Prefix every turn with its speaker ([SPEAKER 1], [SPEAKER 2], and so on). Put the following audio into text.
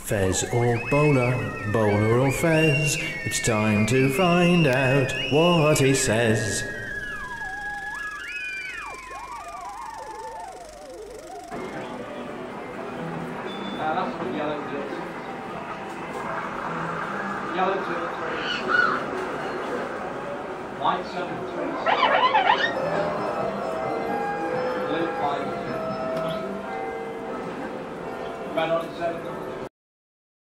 [SPEAKER 1] Fez or bowler, bowler or fez, it's time to find out what he says.
[SPEAKER 2] That's what yellow does. Yellow 2 3. White 7 3. Blue 5 2. Red on 7 3.